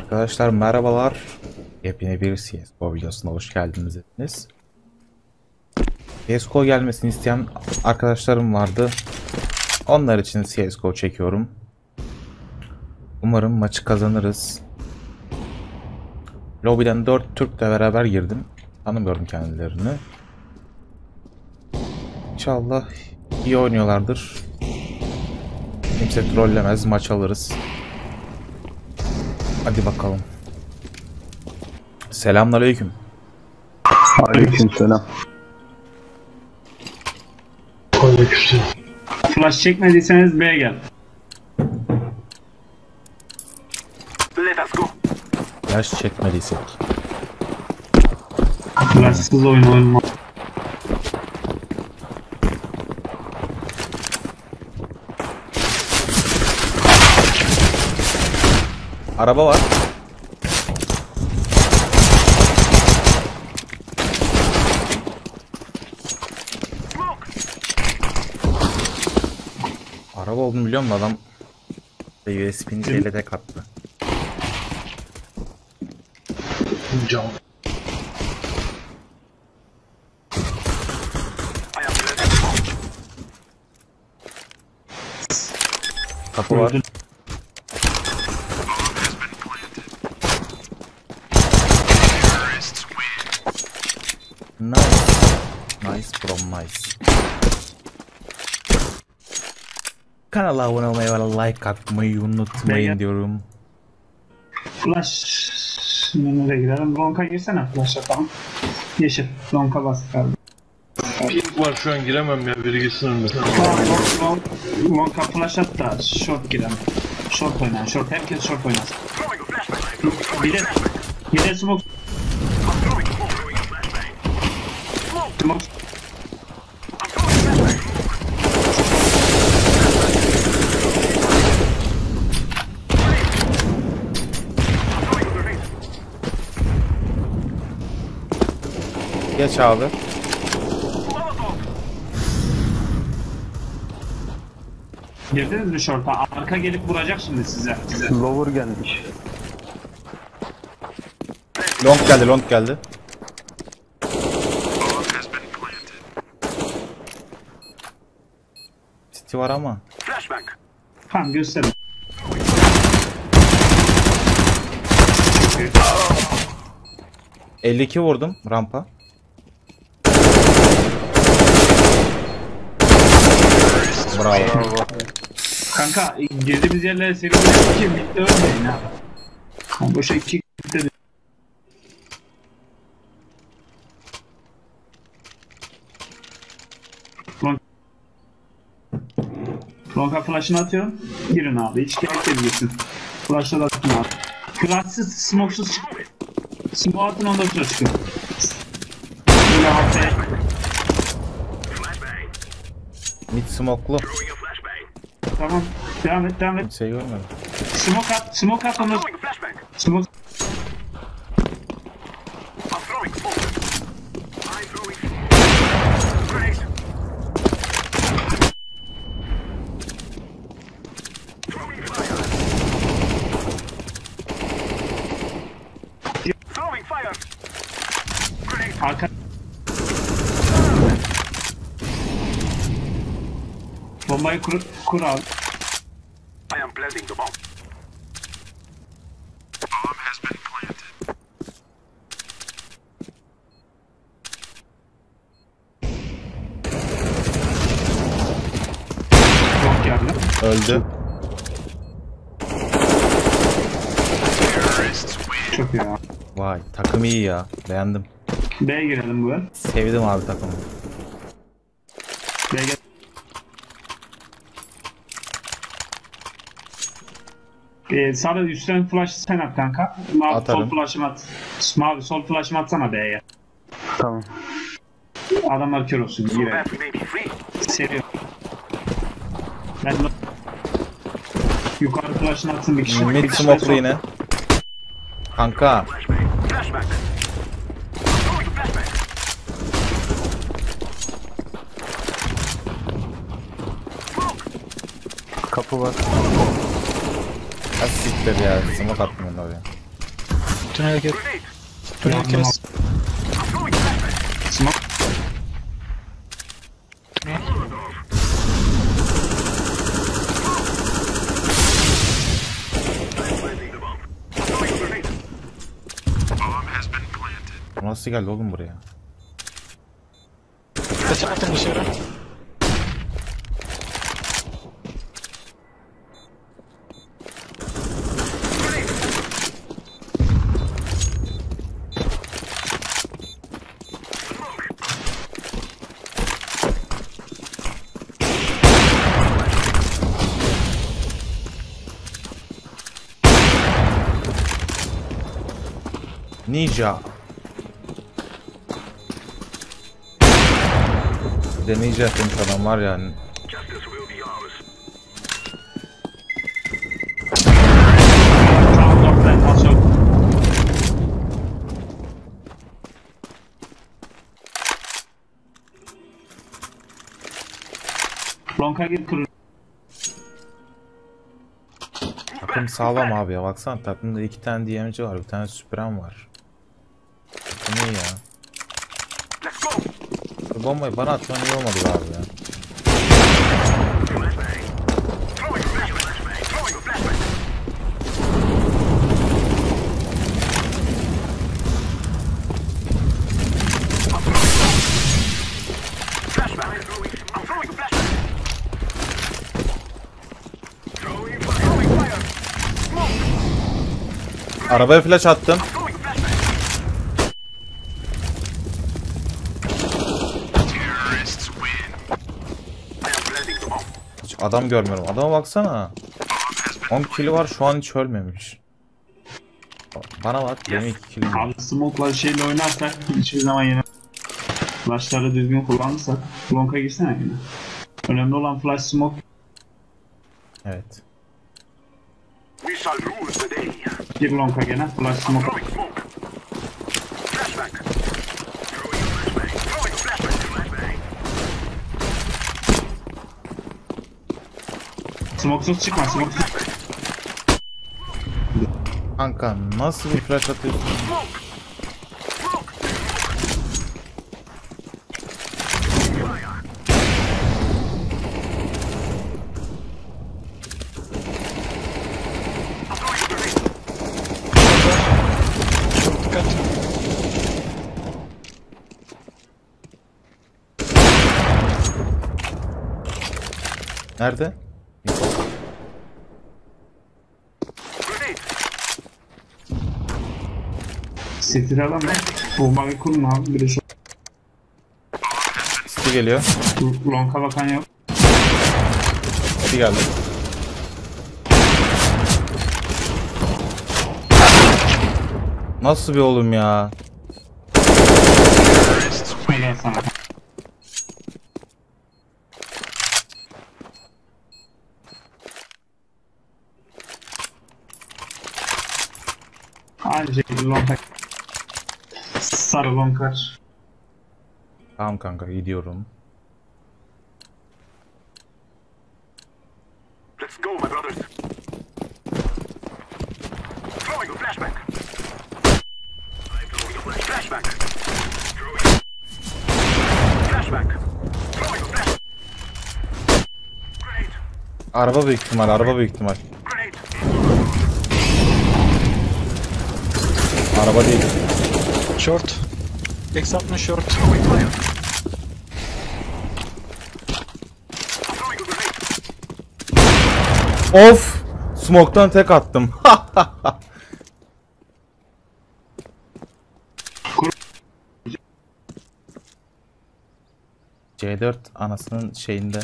Arkadaşlar merhabalar. Yepyeni bir CSGO videosuna hoş geldiniz hepiniz. CSGO gelmesini isteyen arkadaşlarım vardı. Onlar için CSGO çekiyorum. Umarım maçı kazanırız. Lobiden 4 Türk'le beraber girdim. Tanımıyorum kendilerini. İnşallah iyi oynuyorlardır. Kimse trollemez, maç alırız. Hadi bakalım. Selamünaleyküm. Aleykümselam. Aleykümselam. Flash çekmediyseniz B'ye gel. Yaş çekmediysek. Flashsız oyun olmaz. Araba var. Araba olduğunu biliyor musun adam? USB'ni şeyle tek attı. Cam. Kapı var. Nice. Nice from nice. Kanala abone olmayı ve like atmayı unutmayın diyorum. Flash. Şimdi nereye girelim? Lonka girsene flash atalım. Yeşil. Lonka bastık abi. Pink var şu an giremem ya, biri gitsin önüme. Lonka flash at da short girelim. Short oynar. Short. Herkes short oynasın. Bir de smoke. Smoke. Geç abi. Girdiniz mi short'a? Arka gelip vuracak şimdi size. Lower gelmiş. Long geldi, long geldi. City var ama. Tamam gösterin. 52 vurdum rampa. Bravo. Kanka girdiğimiz yerlere seri vuracak ki bitti ölmeyin ha. Boşa 2 bitti. Lonka flash'ını atıyorum. Girin abi. Hiç gerek de bilirsin. Flash'la da atın abi. Flash'sız, smoke'suz çık. Smoke atın ondan sonra çıkıyor. Böyle hafifle. Mid smoke'lu. Tamam. Devam et, devam et. Kimseyi görmedim. Smoke at ondan sonra. Smoke. Arka. Bombayı kur abi. I am planting the bomb. Bomb has been planted. Çok geldi. Öldü. Çok iyi ya. Vay takım iyi ya. Beğendim. B'ye girelim bu el. Sevdim abi takımı. B'ye gel. Sarı üstten flash sen at kanka. Mavi Atarım. sol flash'ımı at. Mavi sol flash'ımı atsana B'ye. Tamam. Adamlar kör olsun. Girelim. Battery may be free. Seri. Ben yukarı flash'ını atsın bir kişi. Mid Bir kişi de smoke'lu sol. yine. Kanka. Flashbang. Flashback. Throwing a flashbang. Kapı var. Ha siktir ya. Smoke attım onu oraya. Tünel gel. Tünel Yandım kes. Smoke. Tünel. Nasıl geldi oğlum buraya? Kaçın atın dışarı. Ninja. Bir de ninja demiş adam var yani. Tamam, doktor, aşağı. Lonka gir kırır. Takım sağlam abi ya, baksana takımda 2 tane DMC var, bir tane Süprem var. Takım iyi ya. Bu bombayı bana atman iyi olmadı be abi ya. Arabaya flash attım. Hiç adam görmüyorum. Adama baksana. 10 kili var, şu an hiç ölmemiş. Bana bak, benim 2 kilim var. Abi smoke'la şeyle oynarsak hiçbir zaman yine flash'ları düzgün kullanırsak Lonka girsene yine. Önemli olan flash smoke. Evet. We shall lose the day. Gir Lonka gene flash smoke. Throwing smoke. Flashback. Throwing a flashbang. Throwing a flashbang. Smoke'suz çıkma, smoke'suz. Kanka nasıl bir flash atıyorsun? Çok dikkat. Nerede? Grenade. Siktir adam ya. Bombayı kurma abi, bir de şu City geliyor. Lonka bakan yok. City geldi. Nasıl bir oğlum ya? Helal sana. Aynı şekilde Lonka. Sarı Lonkar. Tamam kanka, gidiyorum. Let's go, my brothers. Throwing a flashbang. I'm throwing a flashbang. Throwing. Flashbang. Throwing a flash. Grenade. Araba büyük ihtimal, araba büyük ihtimal. Grenade. Araba değil. Short. X60 short. Throwing fire. Throwing a grenade. Of! Smoke'tan tek attım. C4 anasının şeyinde.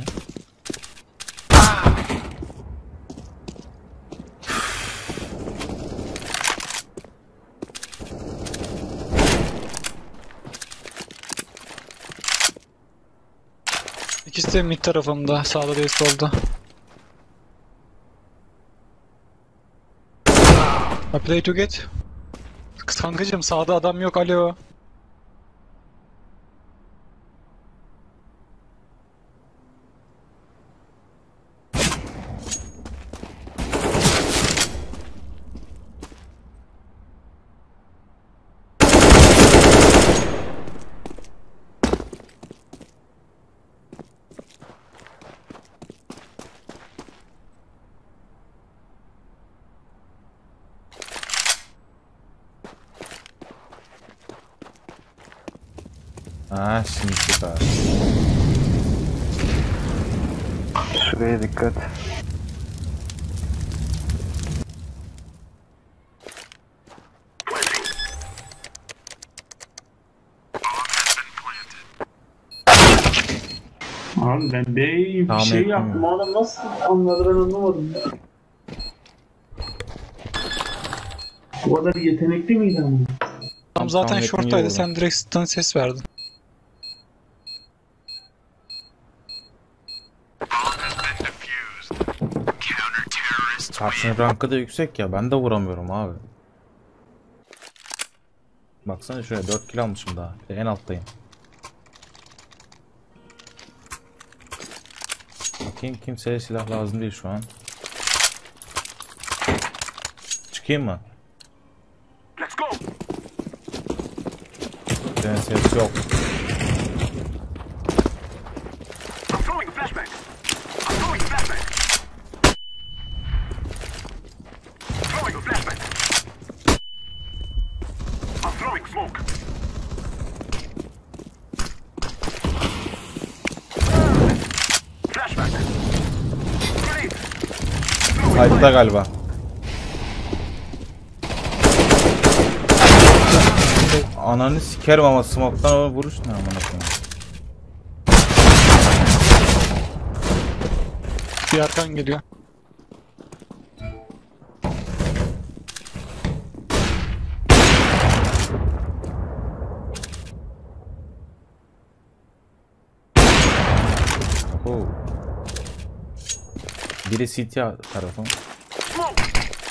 İkisi de mid tarafımda. Sağda değil solda. I play to get. Kankacım sağda adam yok, alo. Ha şimdi süper. Şuraya dikkat. Abi ben bir Tamam, şey yapayım yaptım. ya. Adam nasıl anladı ben anlamadım. Bu kadar yetenekli miydi ama? Adam zaten tahmin ettim, iyi short'taydı, oldu. sen direkt sıktan ses verdin. Karşının rankı da yüksek ya. Ben de vuramıyorum abi. Baksana şuraya 4 kill almışım daha. Bir de en alttayım. Bakayım, kimseye silah lazım değil şu an. Çıkayım mı? Let's go. Senin ses yok. I'm throwing a flashbang. I'm throwing a flashbang. Throwing a flashbang. I'm throwing smoke. Flashbang. Grenade. Kayıtta galiba. Ananı sikerim ama smoke'tan o vuruş ne amına koyayım. Bir arkan geliyor. Oo. Biri CT tarafı. Smoke.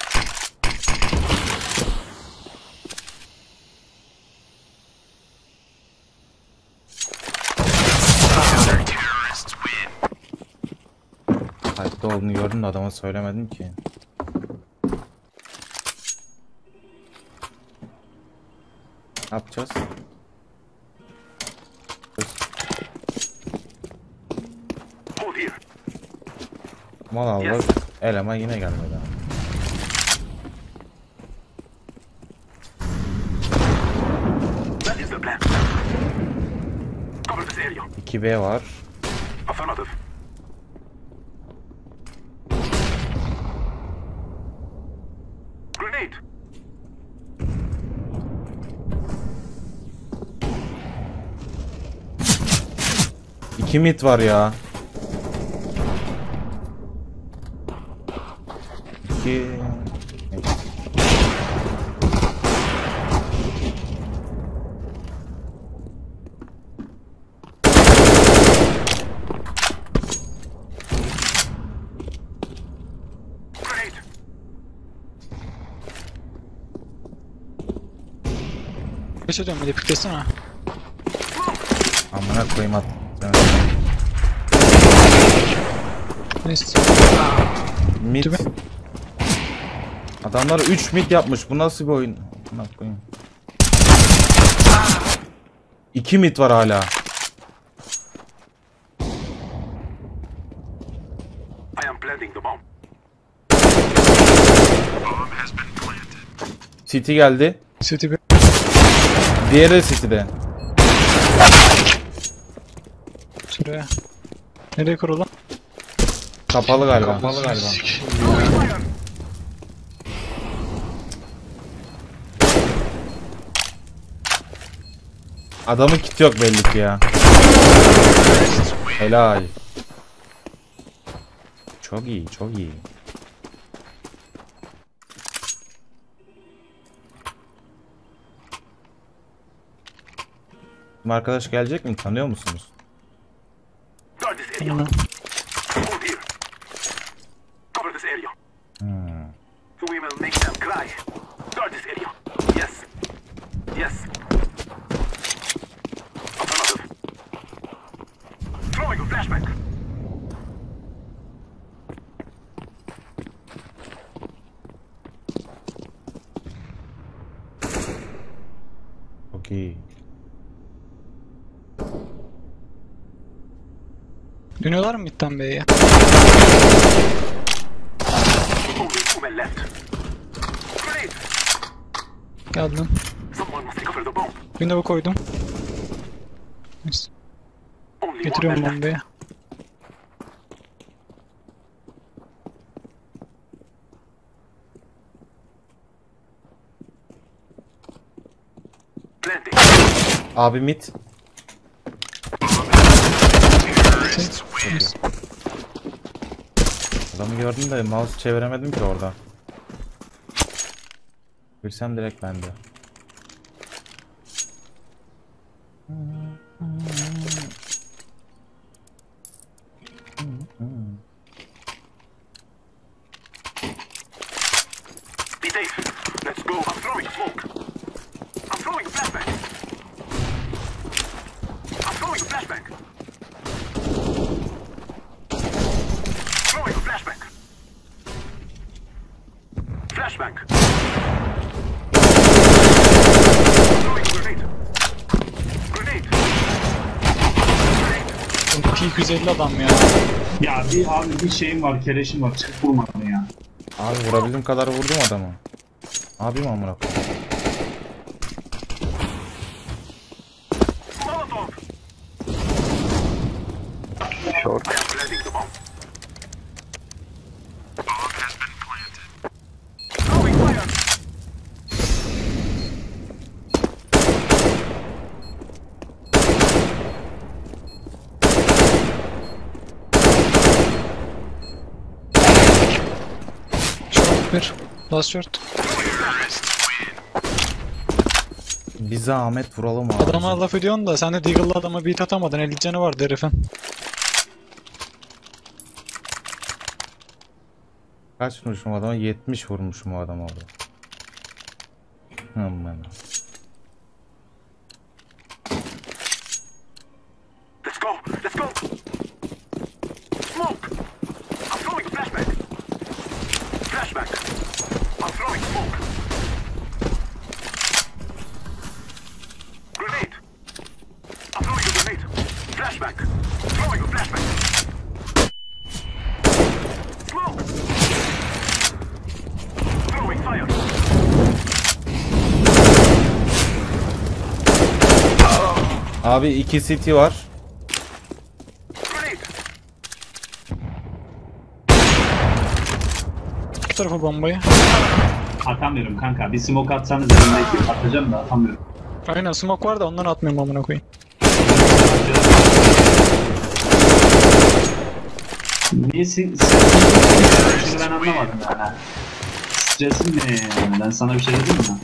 Kayıtta olduğunu gördüm de adama söylemedim ki. Ne yapacağız? Hold here. Mal Allah eleman yine gelmedi abi. That is the plan. Cover this area. 2B var. Affirmative. Grenade. İki mid var ya. İki... Grenade. Kaç ediyorum, bir de piklesene. Amına koyayım at. Neyse. Mid. Değil mi? Adamlar 3 mid yapmış. Bu nasıl bir oyun? Amına koyayım. 2 mid var hala. I am planting the bomb. Bomb has been planted. City geldi. City bir. Diğeri de City'de. Şuraya. Nereye kurulu? Kapalı galiba. Kapalı galiba. Adamın kiti yok belli ki ya. Helal. Çok iyi, çok iyi. Bizim arkadaş gelecek mi? Tanıyor musunuz? Guard this area. Hı. Hold here. Cover this area. So we will make them cry. Guard this area. Yes. Yes. Affirmative. Throwing a flashbang. Çok iyi. Dönüyorlar mı midden B'ye? Only 2 men left. Grenade. Geldin. Someone must recover the bomb. Window'a koydum. Only one Getiriyorum man left. bombayı. Planting. Abi mid. Adamı gördüm de mouse çeviremedim ki orada. Bilsem direkt bende. Be safe. Let's go. I'm throwing smoke. I'm throwing a flashbang. I'm throwing a flashbang. Throwing a flashbang. Flashbang. Throwing a grenade. Grenade. Grenade. P250 adam ya. Ya bir şeyim var, keleşim var. Çıkıp vurmadın ya. Abi vurabildiğim kadar vurdum adamı. Abim amına koyayım. Molotov. Short. Planting the bomb. Bomb has been planted. Throwing fire. Short bir. Last short. Bir zahmet vuralım abi. Adama laf ediyorsun da sen de Deagle'la adama beat atamadın. 50 canı vardı herifin. Kaç vurmuşum adama? 70 vurmuşum o adama orada. Aman. Let's go. Let's go. Smoke. I'm throwing a flashbang. Flashbang. I'm throwing smoke. Grenade. I'm throwing a grenade. Flashbang. Throwing a flashbang. Smoke. Throwing fire. Abi 2 city var. Grenade. Bu tarafa bombayı. Atamıyorum kanka. Bir smoke atsanız elimdeki atacağım da atamıyorum. Aynen smoke var da ondan atmıyorum amına koyayım. Niye Şunu ben anlamadım yani. Stresin ne yani? Ben sana bir şey dedim mi?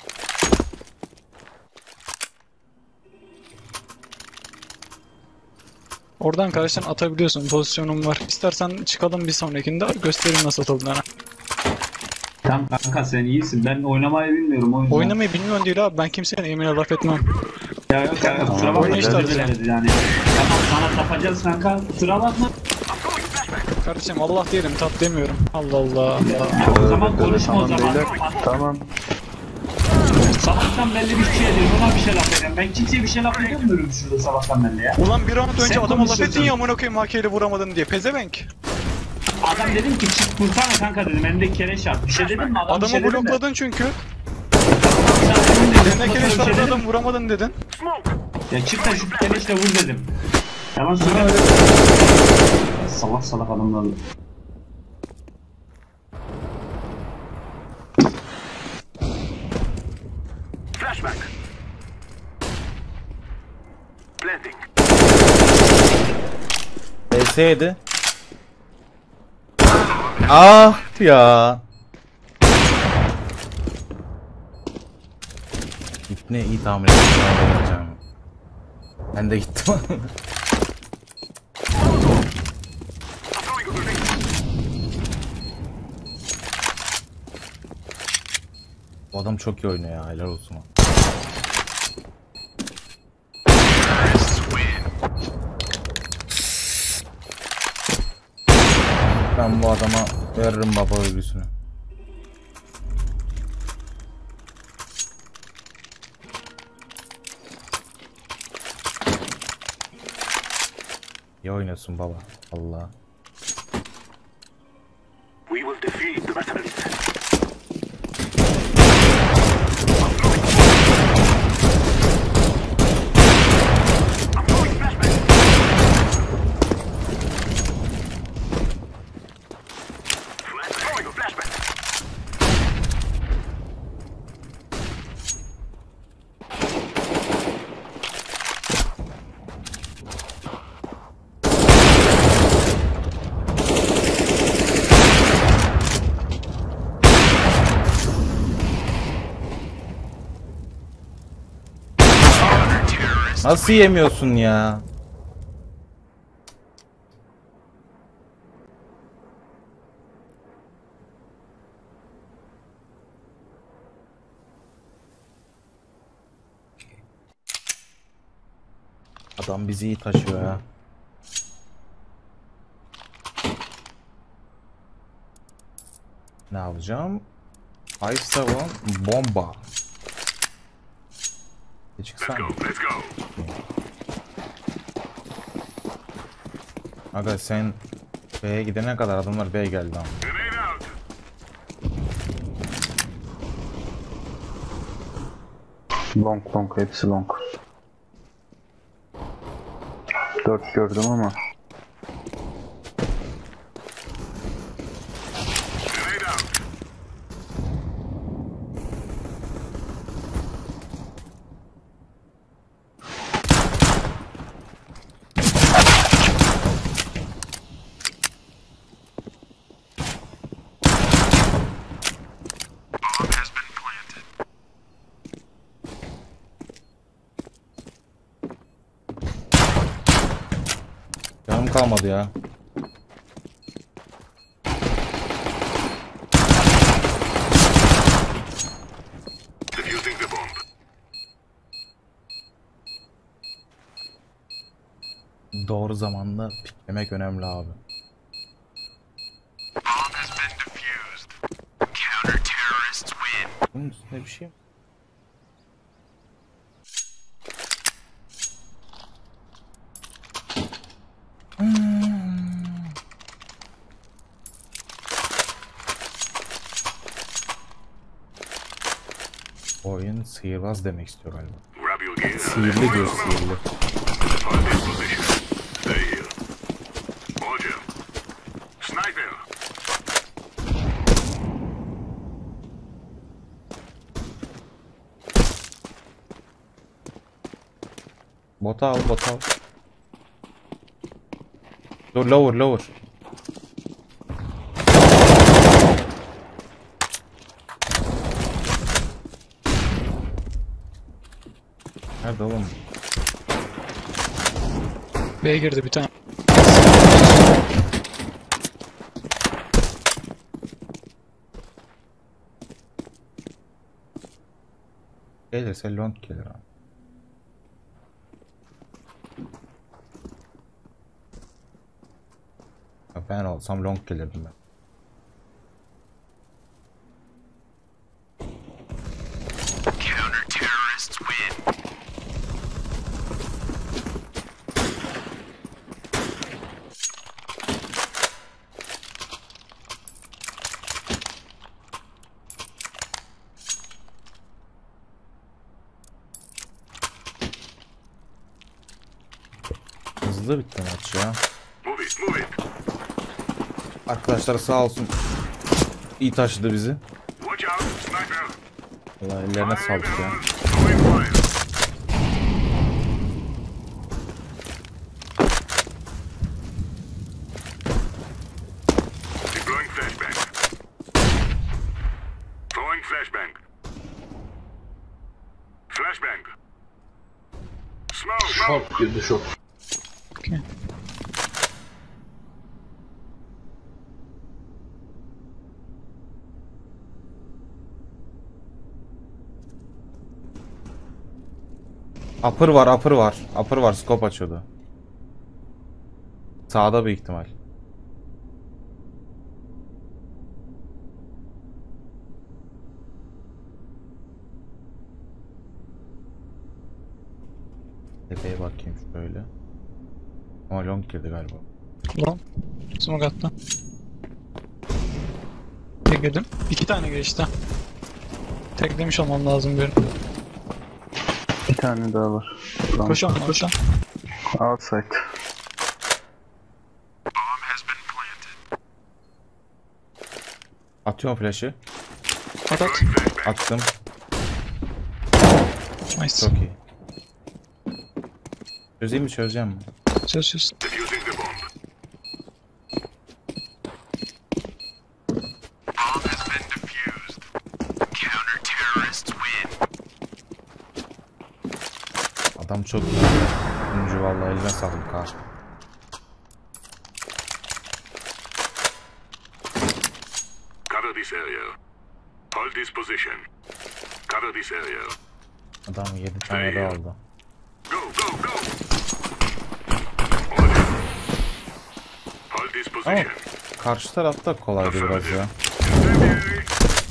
Oradan karşıdan atabiliyorsun. Pozisyonum var. İstersen çıkalım bir sonrakinde göstereyim nasıl atıldığını. Tamam kanka sen iyisin. Ben oynamayı bilmiyorum o yüzden. Oynamayı bilmiyorsun değil abi. Ben kimsenin emeğine laf etmem. Ya yok kanka kusura bakma. Oyna işte Özür hadi. dileriz yani. Tamam sana tapacağız kanka. Kusura bakma. Kardeşim Allah diyelim tat demiyorum. Allah Allah. O zaman konuşma o Tamam zaman. beyler. Tamam. Sabahtan belli bir şey ediyorum. Ona bir şey laf ediyorum. Ben kimseye bir şey laf edemiyorum şurada sabahtan belli ya. Ulan bir round önce Sen adama laf konuşuyorsun. ettin ya amına koyayım hakeyle vuramadın diye. Pezevenk. Adam dedim ki çık kursana kanka dedim. Elimde keleş at. Bir şey dedim mi? Adam bir Adamı şey dedim de. blokladın çünkü. Sen dedim de, Eline bir keleş şey vardı dedim. adam vuramadın dedin. Smoke. Ya çık da şu keleşle vur dedim. Yalan söyleme. Salak salak adamlar. Flashbang. Planting. PS7. Ah ya. İpne iyi tamir edeceğim. Ben de gittim. I'm throwing a grenade. Bu adam çok iyi oynuyor ya, helal olsun. Ben bu adama veririm baba övgüsünü. İyi oynuyorsun baba. Allah. We will defeat the mercenaries. I'm Nasıl yemiyorsun ya? Adam bizi iyi taşıyor ya. Ne yapacağım? Ice Savon bomba. Çıksana. Let's go. Aga sen B'ye gidene kadar adamlar B'ye geldi ama. Grenade out. Long long hepsi long. 4 gördüm ama. Grenade out. Bomb has been planted. Canım kalmadı ya. Defusing the bomb. Doğru zamanda piklemek önemli abi. Bomb has been defused. Counter-terrorists win. Bunun üstünde bir şey mi? Oyun sihirbaz demek istiyor galiba. Grab your gear. Sihirli diyor, sihirli. Find this position. Stay here. Roger. Sniper. Bota al, bota al. Dur, lower, lower. Nerede oğlum? B'ye girdi bir tane. Gelirse long gelir abi. Ya ben olsam long gelirdim ben. Counter-terrorists win. Hızlı bitti maç ya. Move it, move it. Arkadaşlar sağ olsun. İyi taşıdı bizi. Watch out, sniper. Vallahi ellerine sağlık ya. Throwing fire. Deploying flashbang. Throwing flashbang. Flashbang. Smoke. Şok girdi şok. Okay. Upper var, upper var. Upper var, scope açıyordu. Sağda bir ihtimal. Tepeye bakayım şöyle. Ama long girdi galiba. Lan. Smoke attı. Tek yedim. 2 tane geçti. Teklemiş olmam lazım birini. Bir tane daha var. Long. Koşan koşan. Outside. Bomb has been planted. Atıyorum flash'ı. At at. Attım. Nice. Çok iyi. Çözeyim mi, çözeceğim mi? Söz söz. Defusing the bomb. Bomb has been defused. Counter-terrorists win. Adam çok iyi. Oyuncu vallahi eline sağlık ha. Cover this area. Hold this position. Cover this area. Adam 7 tane de aldı. Go, go, go! Order. Hold this Ama position. karşı tarafta kolaydı biraz ya. Incendiary!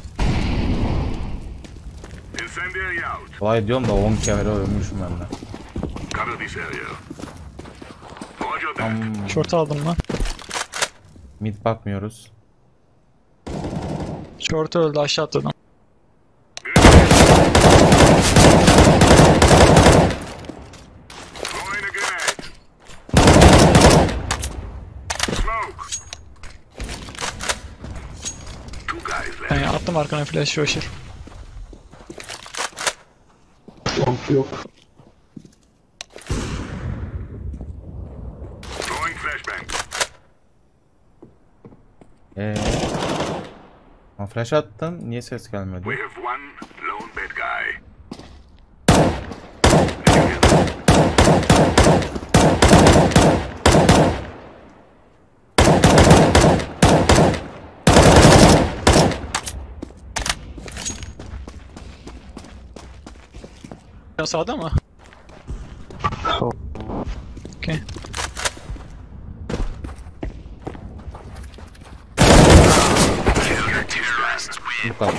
Incendiary out. Kolay diyorum da 10 kere ölmüşüm ben de. Cover this area. Roger that. Short aldım ben. Mid bakmıyoruz. Short öldü, aşağı atladım. Throwing a grenade. Smoke. Two guys left. Yani attım arkana flash rusher. Pomp yok. Throwing flashbang. Ama flash attım. Niye ses gelmedi? We have one lone bad guy. Ya sağda mı? Sol. Okey. Bu kadar.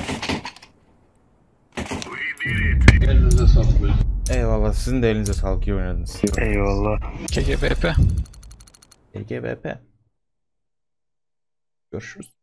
We did it. Elinize sağlık beyler. Eyvallah, sizin de elinize sağlık, iyi oynadınız. Eyvallah. KGBP. GGBP. Görüşürüz.